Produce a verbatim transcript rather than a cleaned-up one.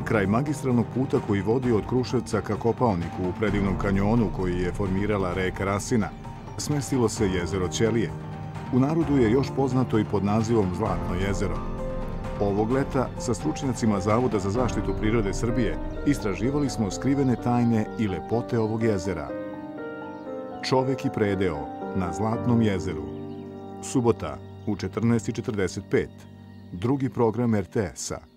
Kraj magistralnog puta koji vodi od Kruševca ka Kopaoniku u predivnom kanjonu koji je formirala reka Rasina, smestilo se jezero Ćelije. U narodu je još poznato i pod nazivom Zlatno jezero. Ovog leta sa stručnjacima Zavoda za zaštitu prirode Srbije istraživali smo skrivene tajne i lepote ovog jezera. Čovek i predeo na Zlatnom jezeru. Subota u četrnaest i četrdeset pet. Drugi program er te esa.